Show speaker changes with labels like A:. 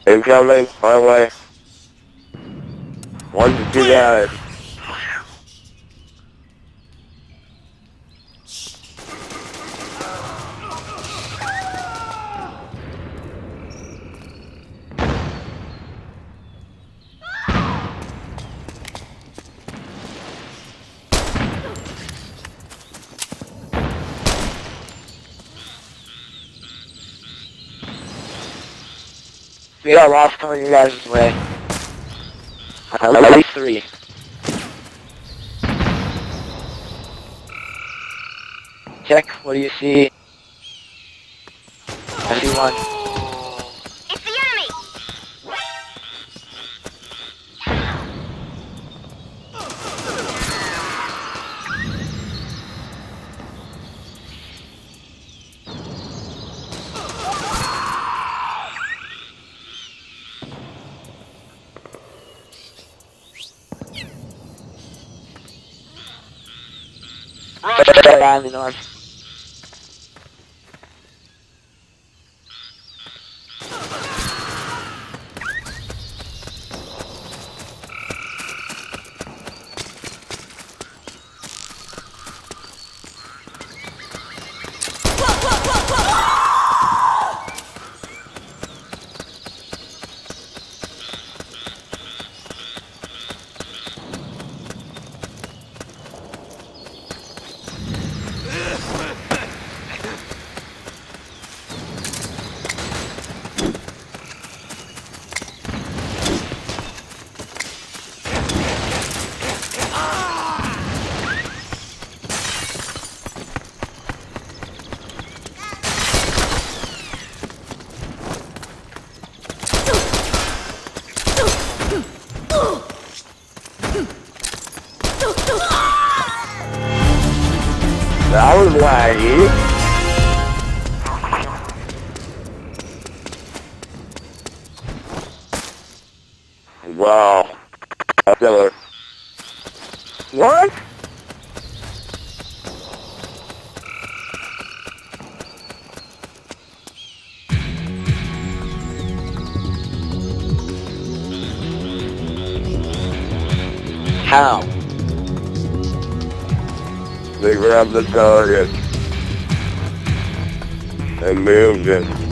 A: Incoming, my way. 1 to 2 guys. We got lost coming your guys' way. At least 3. Check, what do you see? I see 1.
B: It's the enemy!
A: Down the north. That was laggy. Wow. That's killer. What? How? They grabbed the target and moved it.